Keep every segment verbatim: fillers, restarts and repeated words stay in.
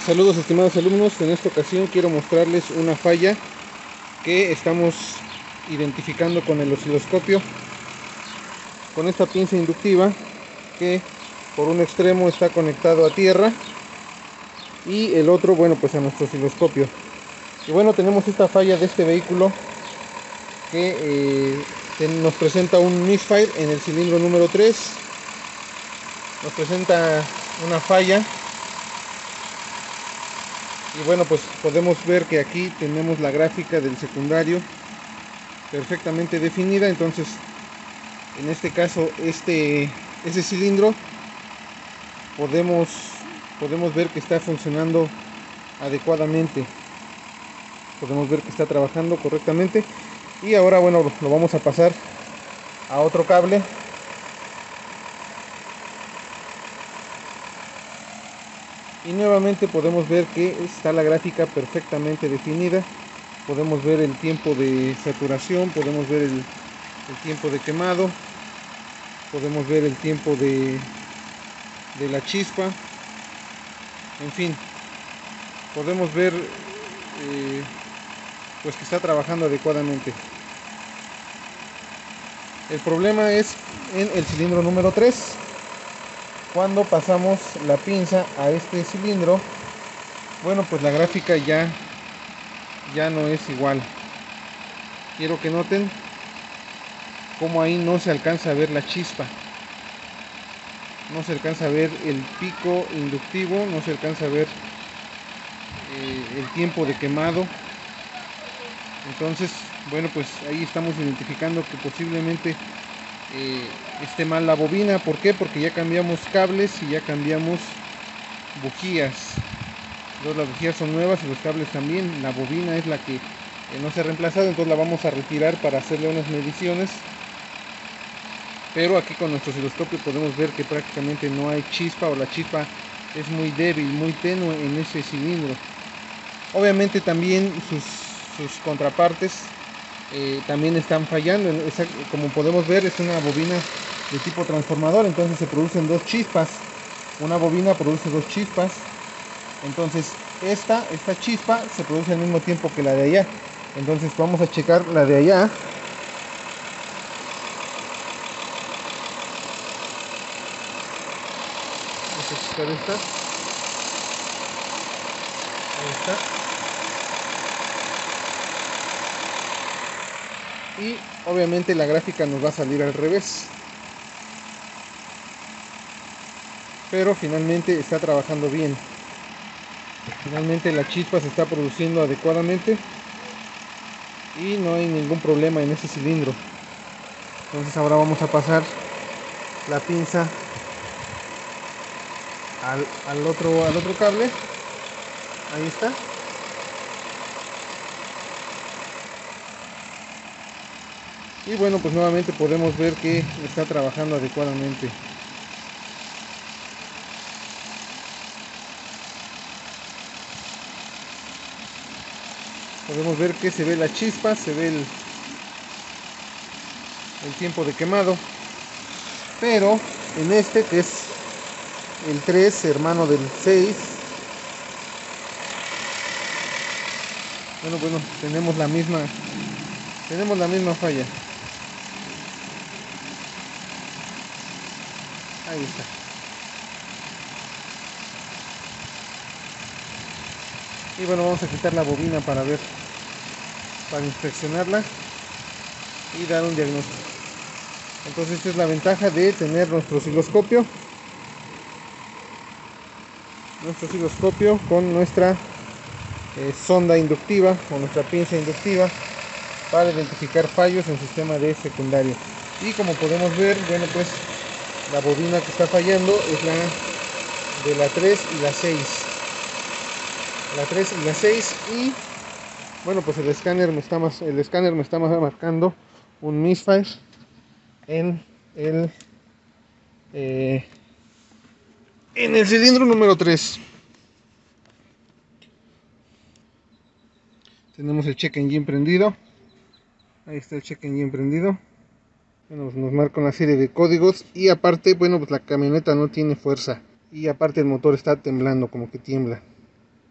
Saludos estimados alumnos, en esta ocasión quiero mostrarles una falla que estamos identificando con el osciloscopio, con esta pinza inductiva que por un extremo está conectado a tierra y el otro, bueno, pues a nuestro osciloscopio. Y bueno, tenemos esta falla de este vehículo que eh, nos presenta un misfire en el cilindro número tres, nos presenta una falla. Y bueno, pues podemos ver que aquí tenemos la gráfica del secundario perfectamente definida. Entonces, en este caso, este ese cilindro podemos podemos ver que está funcionando adecuadamente, podemos ver que está trabajando correctamente. Y ahora, bueno, lo vamos a pasar a otro cable. Y nuevamente podemos ver que está la gráfica perfectamente definida. Podemos ver el tiempo de saturación, podemos ver el, el tiempo de quemado, podemos ver el tiempo de, de la chispa. En fin, podemos ver eh, pues que está trabajando adecuadamente. El problema es en el cilindro número tres. Cuando pasamos la pinza a este cilindro, bueno, pues la gráfica ya, ya no es igual. Quiero que noten cómo ahí no se alcanza a ver la chispa. No se alcanza a ver el pico inductivo, no se alcanza a ver eh, el tiempo de quemado. Entonces, bueno, pues ahí estamos identificando que posiblemente Eh, esté mal la bobina. ¿Por qué? Porque ya cambiamos cables y ya cambiamos bujías. Entonces las bujías son nuevas y los cables también. La bobina es la que eh, no se ha reemplazado, entonces la vamos a retirar para hacerle unas mediciones. Pero aquí con nuestro osciloscopio podemos ver que prácticamente no hay chispa, o la chispa es muy débil, muy tenue en ese cilindro. Obviamente también sus, sus contrapartes Eh, también están fallando. Como podemos ver, es una bobina de tipo transformador, entonces se producen dos chispas. Una bobina produce dos chispas, entonces esta, esta chispa se produce al mismo tiempo que la de allá. Entonces vamos a checar la de allá. Vamos a checar esta. Ahí está. Y obviamente la gráfica nos va a salir al revés, pero finalmente está trabajando bien. Finalmente la chispa se está produciendo adecuadamente y no hay ningún problema en ese cilindro. Entonces ahora vamos a pasar la pinza al, al otro al otro cable. Ahí está. Y bueno, pues nuevamente podemos ver que está trabajando adecuadamente. Podemos ver que se ve la chispa, se ve el, el tiempo de quemado. Pero en este, que es el tres, hermano del seis, bueno, bueno, tenemos la misma, tenemos la misma falla. Ahí está. Y bueno, vamos a quitar la bobina para ver, para inspeccionarla y dar un diagnóstico. Entonces esta es la ventaja de tener nuestro osciloscopio. Nuestro osciloscopio con nuestra eh, sonda inductiva o nuestra pinza inductiva para identificar fallos en sistema de secundario. Y como podemos ver, bueno, pues la bobina que está fallando es la de la tres y la seis. La tres y la seis. Y bueno, pues el escáner me está más, el escáner me está marcando un misfire en el eh, en el cilindro número tres. Tenemos el check engine prendido. Ahí está el check engine prendido. Bueno, pues nos marca una serie de códigos. Y aparte, bueno, pues la camioneta no tiene fuerza. Y aparte el motor está temblando, como que tiembla.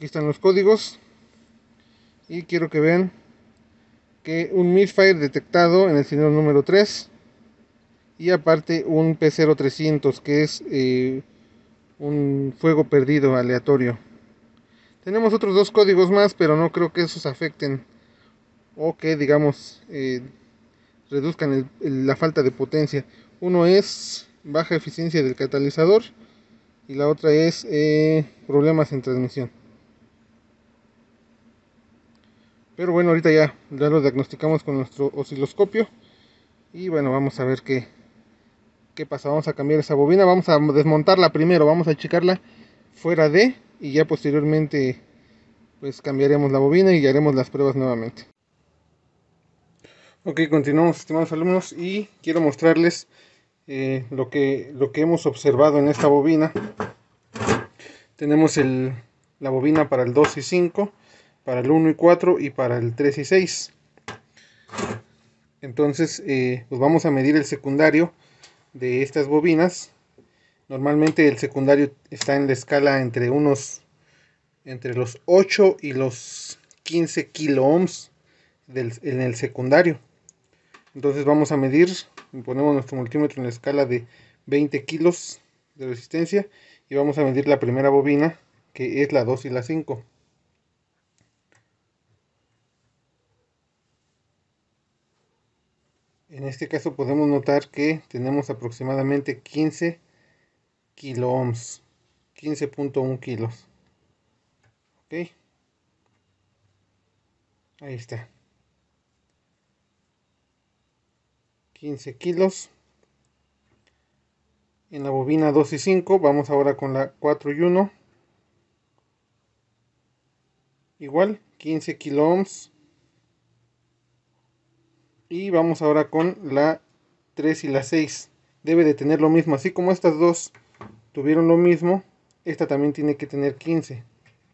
Aquí están los códigos. Y quiero que vean que un misfire detectado en el cilindro número tres. Y aparte un P cero trescientos, que es eh, un fuego perdido aleatorio. Tenemos otros dos códigos más, pero no creo que esos afecten o que digamos eh, reduzcan el, el, la falta de potencia. Uno es baja eficiencia del catalizador y la otra es eh, problemas en transmisión. Pero bueno, ahorita ya, ya lo diagnosticamos con nuestro osciloscopio y bueno, vamos a ver qué, qué pasa. Vamos a cambiar esa bobina, vamos a desmontarla primero, vamos a checarla fuera de y ya posteriormente pues cambiaremos la bobina y haremos las pruebas nuevamente. Ok, continuamos, estimados alumnos, y quiero mostrarles eh, lo, que, lo que hemos observado en esta bobina. Tenemos el, la bobina para el dos y cinco, para el uno y cuatro y para el tres y seis. Entonces eh, pues vamos a medir el secundario de estas bobinas. Normalmente el secundario está en la escala entre unos entre los ocho y los quince kilo ohms del, en el secundario. Entonces vamos a medir, ponemos nuestro multímetro en la escala de veinte kilos de resistencia y vamos a medir la primera bobina, que es la dos y la cinco. En este caso podemos notar que tenemos aproximadamente quince kilo ohms, quince punto uno kilos. Ok, ahí está, quince kilos. En la bobina dos y cinco, vamos ahora con la cuatro y uno. Igual, quince kilo ohms. Y vamos ahora con la tres y la seis. Debe de tener lo mismo, así como estas dos tuvieron lo mismo, esta también tiene que tener quince.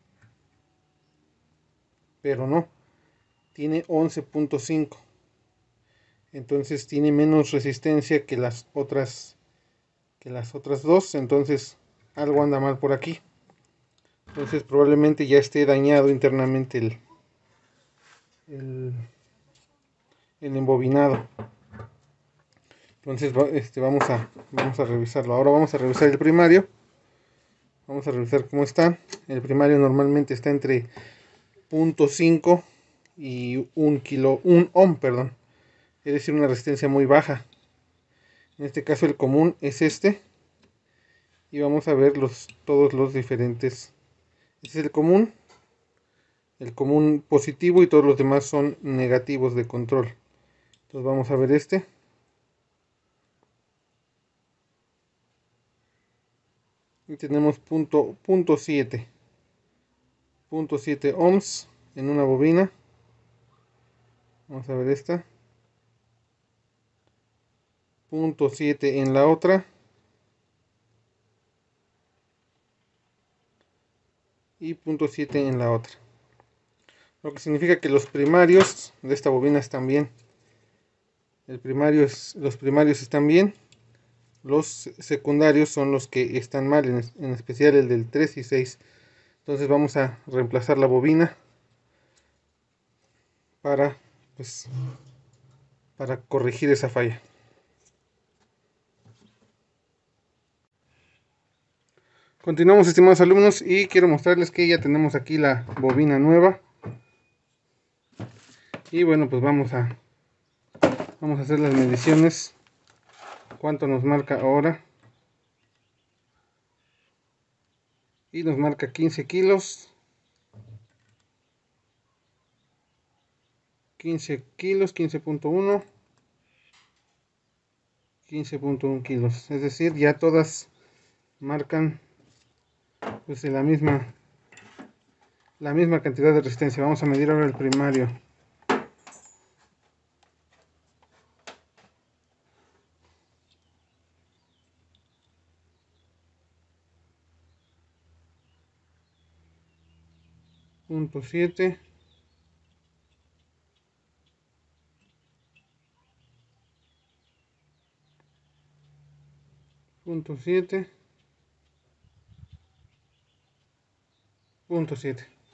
Pero no, tiene once punto cinco. Entonces tiene menos resistencia que las otras que las otras dos, entonces algo anda mal por aquí. Entonces probablemente ya esté dañado internamente el el, el embobinado. Entonces este, vamos a vamos a revisarlo. Ahora vamos a revisar el primario. Vamos a revisar cómo está. El primario normalmente está entre cero punto cinco y un kilo, un ohm, perdón. Es decir, una resistencia muy baja. En este caso el común es este. Y vamos a ver los, todos los diferentes. Este es el común. El común positivo y todos los demás son negativos de control. Entonces vamos a ver este. Y tenemos punto, punto siete. punto siete ohms en una bobina. Vamos a ver esta. punto siete en la otra. Y punto siete en la otra. Lo que significa que los primarios de esta bobina están bien. El primario es, los primarios están bien. Los secundarios son los que están mal, en, en especial el del tres y seis. Entonces vamos a reemplazar la bobina para, pues, para corregir esa falla. Continuamos, estimados alumnos, y quiero mostrarles que ya tenemos aquí la bobina nueva. Y bueno, pues vamos a vamos a hacer las mediciones. ¿Cuánto nos marca ahora? Y nos marca quince kilos. quince kilos, quince punto uno. quince punto uno kilos. Es decir, ya todas marcan pues la misma la misma cantidad de resistencia. Vamos a medir ahora el primario. punto siete. punto siete. punto siete.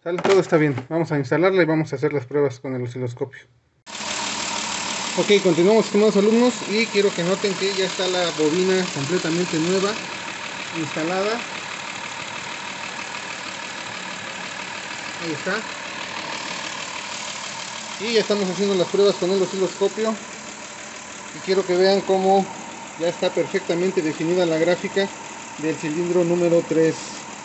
¿Sale? Todo está bien. Vamos a instalarla y vamos a hacer las pruebas con el osciloscopio. Ok, continuamos, estimados alumnos, y quiero que noten que ya está la bobina completamente nueva, instalada. Ahí está. Y ya estamos haciendo las pruebas con el osciloscopio. Y quiero que vean cómo ya está perfectamente definida la gráfica del cilindro número tres.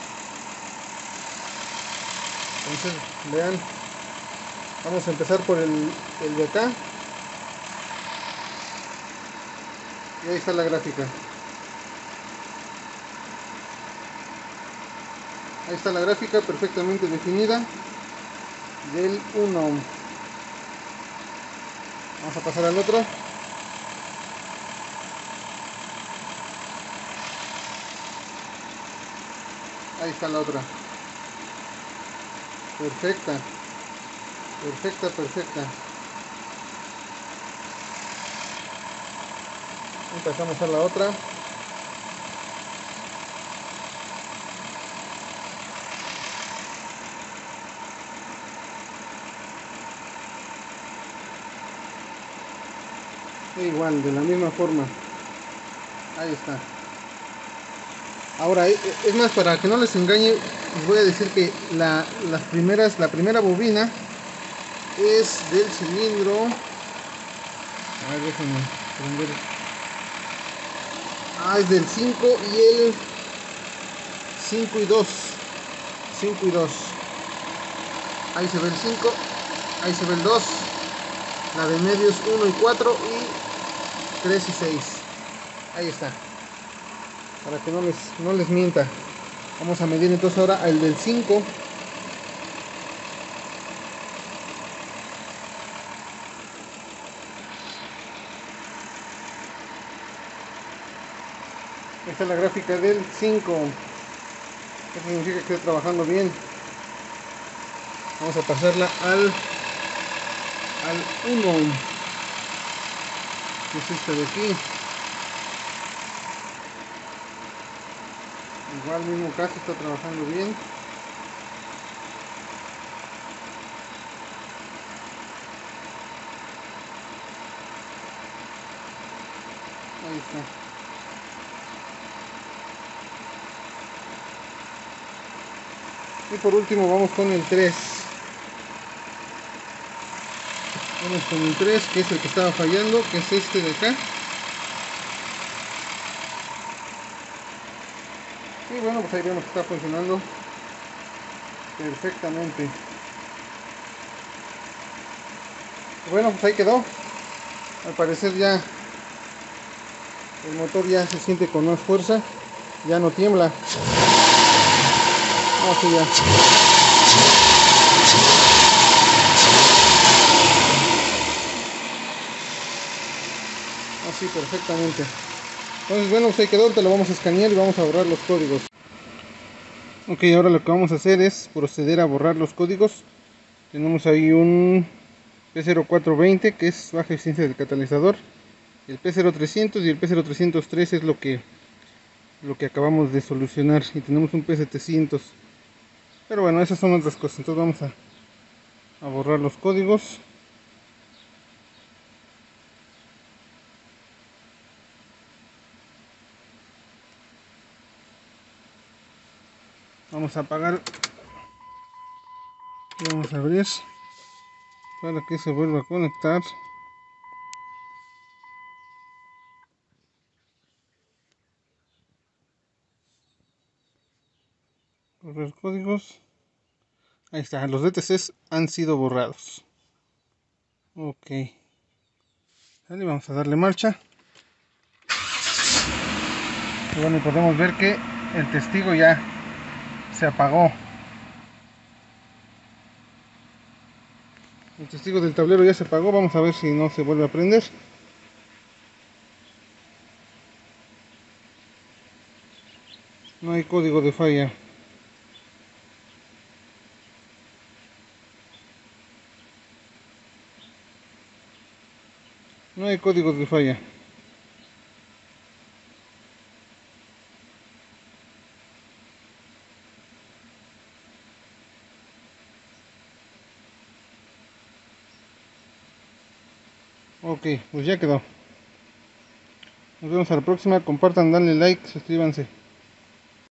Entonces, vean, vamos a empezar por el, el de acá. Y ahí está la gráfica. Ahí está la gráfica perfectamente definida del uno ohm. Vamos a pasar al otro. Ahí está la otra. Perfecta. Perfecta, perfecta. Empezamos a la otra. E igual, de la misma forma. Ahí está. Ahora, es más, para que no les engañe, les voy a decir que la, las primeras, la primera bobina es del cilindro. A ver, déjenme prender. Ah, es del cinco y el cinco y dos. cinco y dos. Ahí se ve el cinco, ahí se ve el dos. La de medio es uno y cuatro y tres y seis. Ahí está. Para que no les, no les mienta. Vamos a medir entonces ahora el del cinco. Esta es la gráfica del cinco. Eso significa que está trabajando bien. Vamos a pasarla al al uno, que es este de aquí. Igual mismo caso, está trabajando bien. Ahí está. Y por último vamos con el tres. Vamos con el tres, que es el que estaba fallando, que es este de acá. Y bueno, pues ahí vemos que está funcionando perfectamente. Bueno, pues ahí quedó. Al parecer ya el motor ya se siente con más fuerza. Ya no tiembla. Así ya. Así perfectamente. Entonces bueno, pues ahí quedó. Te lo vamos a escanear y vamos a borrar los códigos. Ok, ahora lo que vamos a hacer es proceder a borrar los códigos. Tenemos ahí un P cero cuatro veinte, que es baja eficiencia del catalizador. El P cero trescientos y el P cero trescientos tres es lo que lo que acabamos de solucionar, y tenemos un P setecientos. Pero bueno, esas son otras cosas. Entonces vamos a, a borrar los códigos. Vamos a apagar y vamos a abrir para que se vuelva a conectar. Borrar códigos. Ahí está, los D T Cs han sido borrados. Ok. Vale, vamos a darle marcha. Y bueno, podemos ver que el testigo ya se apagó. El testigo del tablero ya se apagó. Vamos a ver si no se vuelve a prender. No hay código de falla. No hay código de falla. Ok, pues ya quedó. Nos vemos a la próxima. Compartan, denle like, suscríbanse.